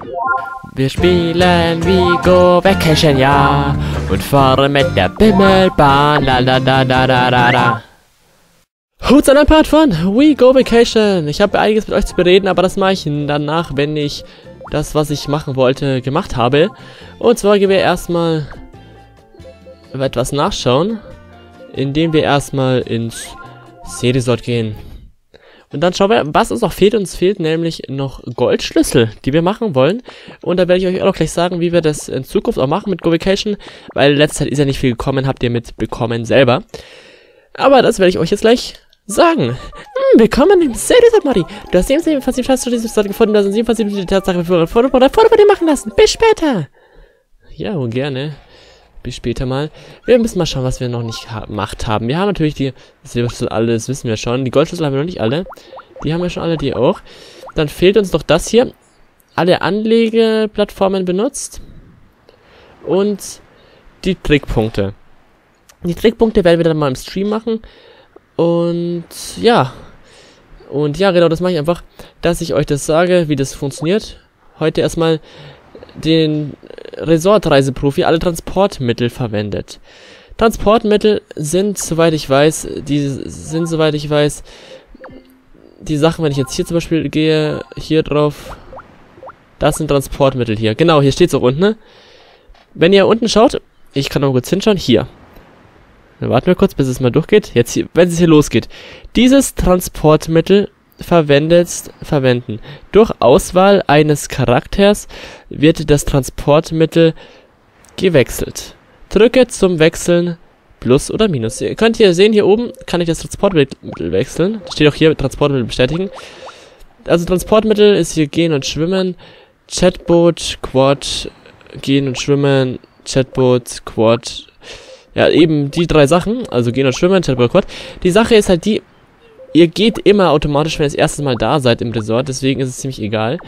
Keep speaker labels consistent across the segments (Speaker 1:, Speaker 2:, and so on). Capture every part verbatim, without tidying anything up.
Speaker 1: Wir spielen Go Vacation, ja, und fahren mit der Bimmelbahn, la la da da da da da. Gut, zu einem Part von Go Vacation. Ich habe einiges mit euch zu bereden, aber das mache ich danach, wenn ich das, was ich machen wollte, gemacht habe. Und zwar gehen wir erstmal etwas nachschauen, indem wir erstmal ins See-Resort gehen. Und dann schauen wir, was uns noch fehlt. Uns fehlt nämlich noch Goldschlüssel, die wir machen wollen. Und da werde ich euch auch noch gleich sagen, wie wir das in Zukunft auch machen mit Go Vacation. Weil in letzter Zeit ist ja nicht viel gekommen, habt ihr mitbekommen selber. Aber das werde ich euch jetzt gleich sagen. Hm, willkommen im See-Resort, Mori. Du hast siebenundvierzig hast du dieses Resort gefunden, du hast siebenundvierzig die Tatsache für ein Foto bei dir machen lassen. Bis später. Ja, wohl gerne. Bis später mal. Wir müssen mal schauen, was wir noch nicht gemacht haben. Wir haben natürlich die Silberschlüssel, alles wissen wir schon. Die Goldschlüssel haben wir noch nicht alle. Die haben wir schon alle, die auch. Dann fehlt uns noch das hier. Alle Anlegeplattformen benutzt. Und die Trickpunkte. Die Trickpunkte werden wir dann mal im Stream machen. Und ja. Und ja, genau, das mache ich einfach, dass ich euch das sage, wie das funktioniert. Heute erstmal den Resort-Reiseprofi alle Transportmittel verwendet. Transportmittel sind, soweit ich weiß, die sind, soweit ich weiß, die Sachen, wenn ich jetzt hier zum Beispiel gehe, hier drauf, das sind Transportmittel hier. Genau, hier steht es auch unten, ne? Wenn ihr unten schaut, ich kann noch kurz hinschauen, hier. Dann warten wir kurz, bis es mal durchgeht. Jetzt hier, wenn es hier losgeht. Dieses Transportmittel verwendet, verwenden. Durch Auswahl eines Charakters wird das Transportmittel gewechselt. Drücke zum Wechseln Plus oder Minus. Ihr könnt hier sehen, hier oben kann ich das Transportmittel wechseln. Da steht auch hier Transportmittel bestätigen. Also Transportmittel ist hier Gehen und Schwimmen, Chatboot, Quad, Gehen und Schwimmen, Chatboot, Quad. Ja, eben die drei Sachen, also Gehen und Schwimmen, Chatboot, Quad. Die Sache ist halt die, ihr geht immer automatisch, wenn ihr das erste Mal da seid im Resort, deswegen ist es ziemlich egal.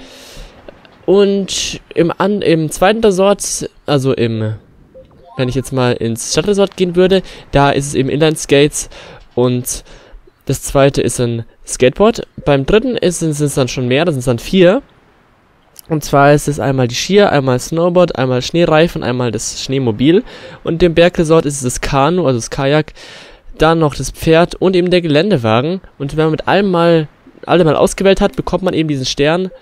Speaker 1: Und im, an, im zweiten Resort, also im, wenn ich jetzt mal ins Stadtresort gehen würde, da ist es eben Inline-Skates und das zweite ist ein Skateboard. Beim dritten ist es, ist es dann schon mehr, das sind dann vier. Und zwar ist es einmal die Skier, einmal Snowboard, einmal Schneereifen, einmal das Schneemobil. Und im Bergresort ist es das Kanu, also das Kajak. Dann noch das Pferd und eben der Geländewagen. Und wenn man mit allem mal, alle mal ausgewählt hat, bekommt man eben diesen Stern,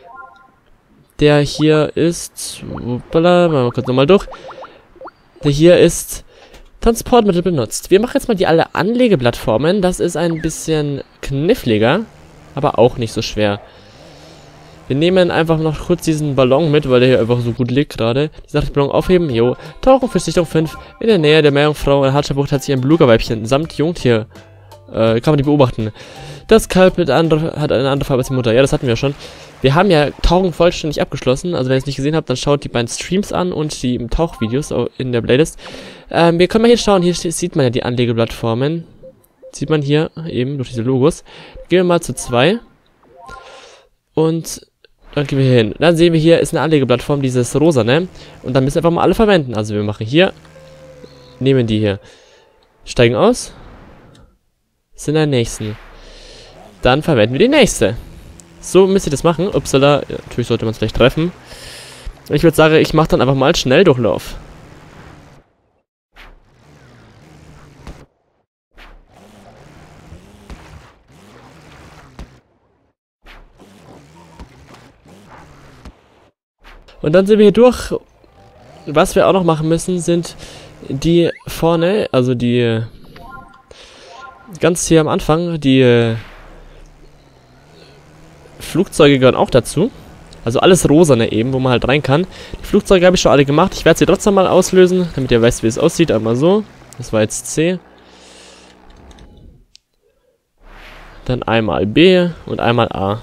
Speaker 1: der hier ist, hoppala, machen wir kurz nochmal durch, der hier ist Transportmittel benutzt. Wir machen jetzt mal die alle Anlegeplattformen. Das ist ein bisschen kniffliger, aber auch nicht so schwer. Wir nehmen einfach noch kurz diesen Ballon mit, weil der hier einfach so gut liegt gerade. Die Sache, Ballon aufheben, jo. Tauchen für Sichtung fünf. In der Nähe der Meerjungfrau in Hartscherbucht hat sich ein Beluga-Weibchen samt Jungtier. Äh, kann man die beobachten. Das Kalb mit andere, hat eine andere Farbe als die Mutter. Ja, das hatten wir schon. Wir haben ja Tauchen vollständig abgeschlossen. Also wenn ihr es nicht gesehen habt, dann schaut die beiden Streams an und die Tauchvideos in der Playlist. Ähm, wir können mal hier schauen. Hier sieht man ja die Anlegeplattformen. Sieht man hier eben durch diese Logos. Gehen wir mal zu zwei. Und dann gehen wir hier hin. Dann sehen wir, hier ist eine Anlegeplattform, dieses rosa, ne? Und dann müssen wir einfach mal alle verwenden. Also wir machen hier, nehmen die hier, steigen aus, sind der nächsten. Dann verwenden wir die nächste. So müsst ihr das machen. Upsala, ja, natürlich sollte man es vielleicht treffen. Ich würde sagen, ich mache dann einfach mal Schnelldurchlauf. Und dann sind wir hier durch. Was wir auch noch machen müssen, sind die vorne, also die ganz hier am Anfang, die Flugzeuge gehören auch dazu. Also alles rosane eben, wo man halt rein kann. Die Flugzeuge habe ich schon alle gemacht. Ich werde sie trotzdem mal auslösen, damit ihr wisst, wie es aussieht. Einmal so. Das war jetzt C. Dann einmal B und einmal A.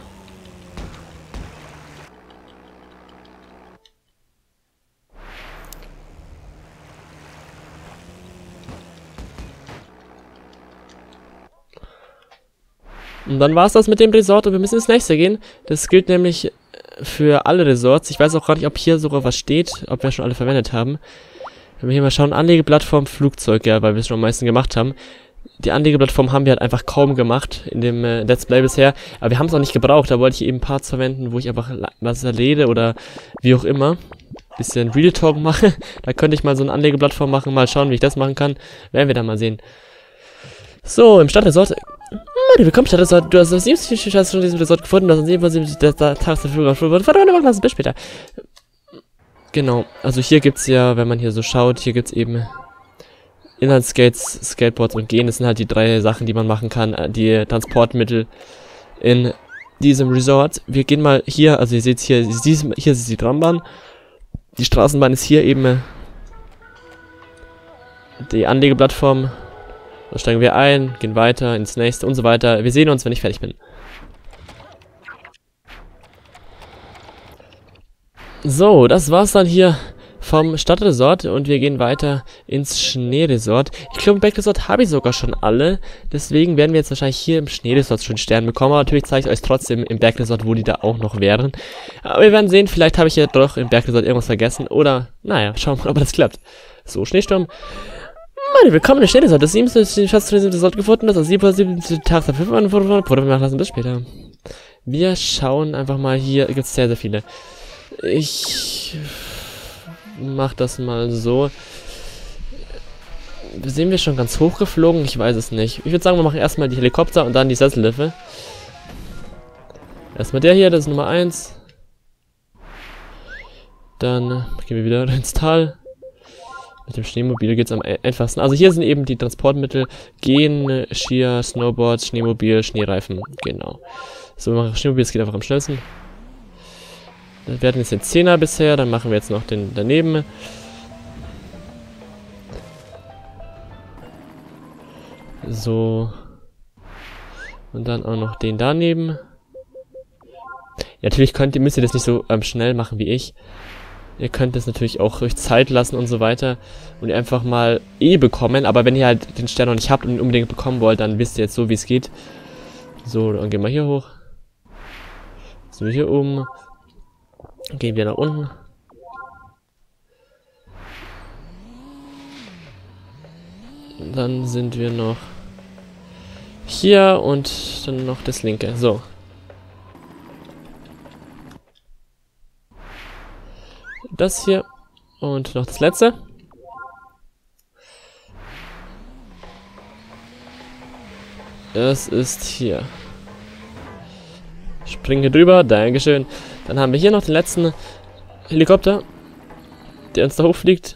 Speaker 1: Und dann war es das mit dem Resort und wir müssen ins nächste gehen. Das gilt nämlich für alle Resorts. Ich weiß auch gar nicht, ob hier sogar was steht, ob wir schon alle verwendet haben. Wenn wir hier mal schauen, Anlegeplattform Flugzeug, ja, weil wir es schon am meisten gemacht haben. Die Anlegeplattform haben wir halt einfach kaum gemacht in dem äh, Let's Play bisher. Aber wir haben es auch nicht gebraucht. Da wollte ich eben Parts verwenden, wo ich einfach was erlede oder wie auch immer, bisschen Real Talk mache. Da könnte ich mal so eine Anlegeplattform machen, mal schauen, wie ich das machen kann. Werden wir dann mal sehen. So, im Stadtresort. Willkommen, Stadtresort. Du hast das siebzig hast schon diesen Resort gefunden. Du hast siebzig das Tagesverfügung. Warte, warte, warte, bis später. Genau, also hier gibt's ja, wenn man hier so schaut, hier gibt's eben Inlineskates, Skateboards und Gehen. Das sind halt die drei Sachen, die man machen kann, die Transportmittel in diesem Resort. Wir gehen mal hier, also ihr seht hier, hier ist die Trambahn. Die Straßenbahn ist hier eben die Anlegeplattform. Da steigen wir ein, gehen weiter ins nächste und so weiter. Wir sehen uns, wenn ich fertig bin. So, das war's dann hier vom Stadtresort und wir gehen weiter ins Schneeresort. Ich glaube, im Bergresort habe ich sogar schon alle. Deswegen werden wir jetzt wahrscheinlich hier im Schneeresort schon Sterne bekommen. Aber natürlich zeige ich euch trotzdem im Bergresort, wo die da auch noch wären. Aber wir werden sehen, vielleicht habe ich ja doch im Bergresort irgendwas vergessen. Oder, naja, schauen wir mal, ob das klappt. So, Schneesturm. Meine willkommen im Schneeresort. Das siebte Schatzresort gefunden. Das ist siebte Tag der fünf Produkt nachlassen. Bis später. Wir schauen einfach mal hier. Gibt es sehr, sehr viele. Ich mach das mal so. Sind wir schon ganz hoch geflogen? Ich weiß es nicht. Ich würde sagen, wir machen erstmal die Helikopter und dann die Sesselliffe. Erstmal der hier, das ist Nummer eins. Dann gehen wir wieder ins Tal. Mit dem Schneemobil geht es am einfachsten. Also hier sind eben die Transportmittel. Gehen, Skier, Snowboard, Schneemobil, Schneereifen. Genau. So, wir machen Schneemobil, es geht einfach am schnellsten. Wir hatten jetzt den Zehner bisher, dann machen wir jetzt noch den daneben. So. Und dann auch noch den daneben. Ja, natürlich könnt ihr, müsst ihr das nicht so ähm, schnell machen wie ich. Ihr könnt es natürlich auch euch Zeit lassen und so weiter. Und ihr einfach mal eh bekommen. Aber wenn ihr halt den Stern noch nicht habt und ihn unbedingt bekommen wollt, dann wisst ihr jetzt so, wie es geht. So, dann gehen wir hier hoch. So, hier oben. Gehen wir nach unten. Dann sind wir noch hier und dann noch das linke. So. Das hier und noch das letzte. Das ist hier. Springe drüber, dankeschön. Dann haben wir hier noch den letzten Helikopter, der uns da hochfliegt.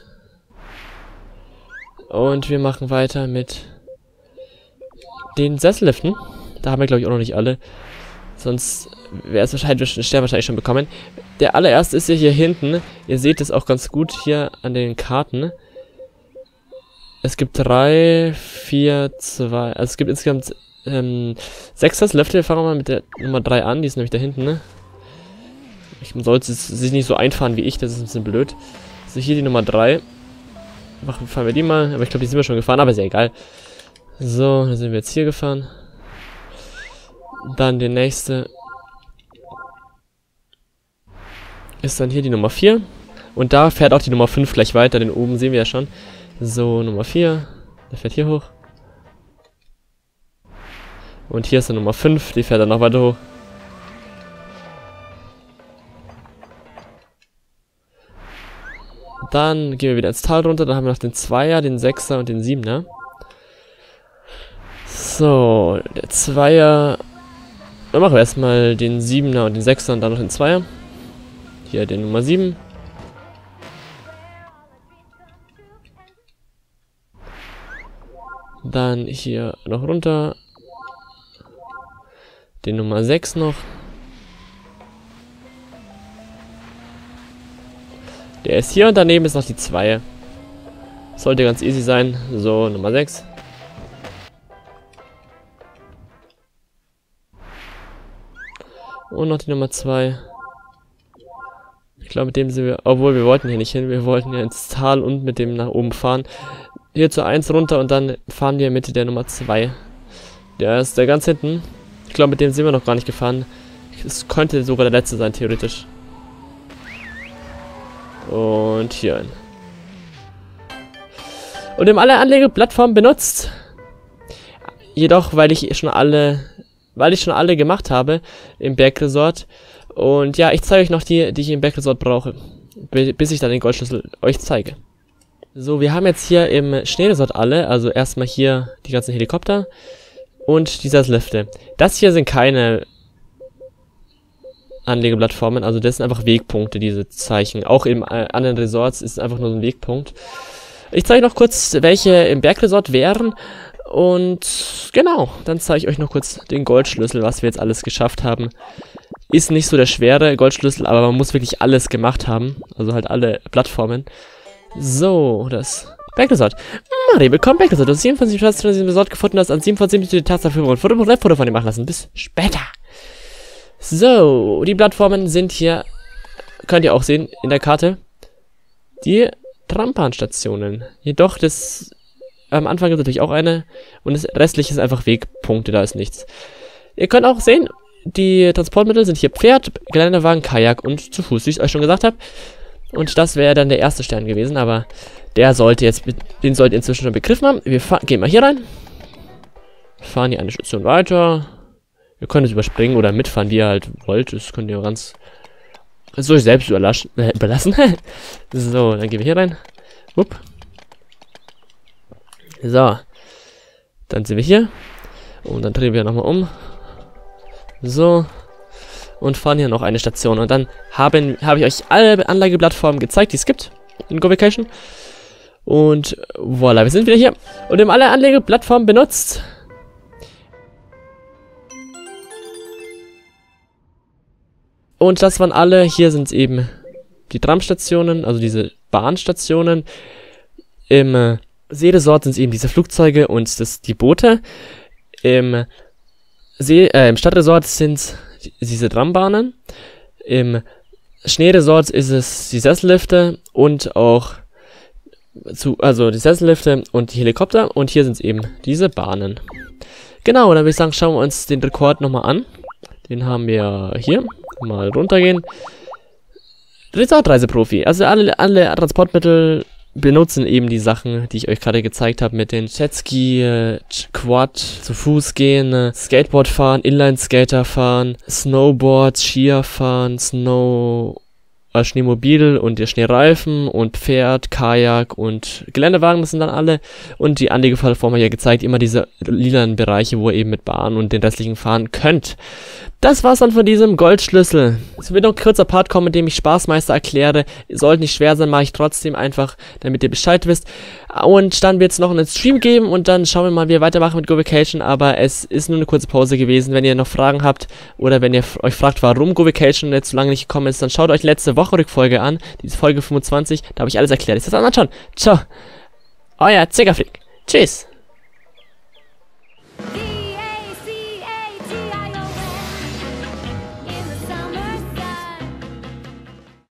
Speaker 1: Und wir machen weiter mit den Sesselliften. Da haben wir, glaube ich, auch noch nicht alle. Sonst wäre es wahrscheinlich, Stern wahrscheinlich schon bekommen. Der allererste ist ja hier hinten. Ihr seht es auch ganz gut hier an den Karten. Es gibt drei, vier, zwei. Also es gibt insgesamt ähm, sechs Sesselifte. Wir fangen mal mit der Nummer drei an. Die ist nämlich da hinten, ne? Ich sollte sich nicht so einfahren wie ich, das ist ein bisschen blöd. Also hier die Nummer drei. Machen, fahren wir die mal. Aber ich glaube, die sind wir schon gefahren, aber ist ja egal. So, dann sind wir jetzt hier gefahren. Dann der nächste ist dann hier die Nummer vier. Und da fährt auch die Nummer fünf gleich weiter. Den oben sehen wir ja schon. So, Nummer vier. Der fährt hier hoch. Und hier ist die Nummer fünf. Die fährt dann noch weiter hoch. Dann gehen wir wieder ins Tal runter. Dann haben wir noch den Zweier, den Sechser und den Siebener. So, der Zweier. Dann machen wir erstmal den Siebener und den Sechser und dann noch den Zweier. Hier den Nummer sieben. Dann hier noch runter. Den Nummer sechs noch. Der ist hier und daneben ist noch die zwei. Sollte ganz easy sein. So, Nummer sechs. Und noch die Nummer zwei. Ich glaube, mit dem sind wir... Obwohl, wir wollten hier nicht hin. Wir wollten ja ins Tal und mit dem nach oben fahren. Hier zur eins runter und dann fahren wir mit der Nummer zwei. Der ist da ganz hinten. Ich glaube, mit dem sind wir noch gar nicht gefahren. Es könnte sogar der letzte sein, theoretisch. Und hier ein. Und wir haben alle Anlegeplattformen benutzt. Jedoch, weil ich schon alle, weil ich schon alle gemacht habe im Bergresort Und ja, ich zeige euch noch die, die ich im Bergresort brauche, bis ich dann den Goldschlüssel euch zeige. So, wir haben jetzt hier im Schneeresort alle, also erstmal hier die ganzen Helikopter und die Sesslifte. Das hier sind keine Anlegeplattformen, also das sind einfach Wegpunkte, diese Zeichen. Auch in äh, anderen Resorts ist es einfach nur so ein Wegpunkt. Ich zeige noch kurz, welche im Bergresort wären. Und genau, dann zeige ich euch noch kurz den Goldschlüssel, was wir jetzt alles geschafft haben. Ist nicht so der schwere Goldschlüssel, aber man muss wirklich alles gemacht haben. Also halt alle Plattformen. So, das Bergresort. Mario, willkommen Bergresort. Du hast siebenundvierzig Platz in diesem Resort gefunden, hast an siebenundvierzig die Taste dafür und Foto von dir machen lassen. Bis später. So, die Plattformen sind hier, könnt ihr auch sehen in der Karte, die Trambahnstationen. Jedoch, das am Anfang gibt es natürlich auch eine und das restliche ist einfach Wegpunkte, da ist nichts. Ihr könnt auch sehen, die Transportmittel sind hier Pferd, Geländewagen, Kajak und zu Fuß, wie ich euch schon gesagt habe. Und das wäre dann der erste Stern gewesen, aber der sollte jetzt, den sollte ihr inzwischen schon begriffen haben. Wir gehen mal hier rein, fahren hier eine Station weiter. Ihr könnt es überspringen oder mitfahren, wie ihr halt wollt. Das könnt ihr ganz so euch selbst überlassen. Äh, überlassen. So, dann gehen wir hier rein. Upp. So. Dann sind wir hier. Und dann drehen wir nochmal um. So. Und fahren hier noch eine Station. Und dann haben habe ich euch alle Anlageplattformen gezeigt, die es gibt in Go Vacation. Und voilà, wir sind wieder hier. Und wir haben alle Anlageplattformen benutzt. Und das waren alle, hier sind eben die Tramstationen, also diese Bahnstationen. Im äh, Seeresort sind es eben diese Flugzeuge und das, die Boote. Im, See, äh, im Stadtresort sind es diese Trambahnen. Im Schneeresort ist es die Sessellifte und auch, zu, also die Sessellifte und die Helikopter. Und hier sind es eben diese Bahnen. Genau, dann würde ich sagen, schauen wir uns den Rekord nochmal an. Den haben wir hier. Mal runtergehen. Resort-Reiseprofi. Also alle, alle Transportmittel benutzen eben die Sachen, die ich euch gerade gezeigt habe, mit den Jetski, äh, Quad, zu Fuß gehen, äh, Skateboard fahren, Inline-Skater fahren, Snowboard, Skier fahren, Snow, äh, Schneemobil und der Schneereifen und Pferd, Kajak und Geländewagen, das sind dann alle. Und die Anlegeplattform habe ich ja gezeigt, immer diese lilanen Bereiche, wo ihr eben mit Bahn und den restlichen fahren könnt. Das war's dann von diesem Goldschlüssel. Es wird noch ein kurzer Part kommen, in dem ich Spaßmeister erkläre. Sollte nicht schwer sein, mache ich trotzdem einfach, damit ihr Bescheid wisst. Und dann wird es noch einen Stream geben und dann schauen wir mal, wie wir weitermachen mit Go Vacation. Aber es ist nur eine kurze Pause gewesen. Wenn ihr noch Fragen habt oder wenn ihr euch fragt, warum Go Vacation jetzt so lange nicht gekommen ist, dann schaut euch letzte Woche Rückfolge an. Diese Folge fünfundzwanzig, da habe ich alles erklärt. Ist das anschauen? Ciao. Euer Zickerfreak. Tschüss.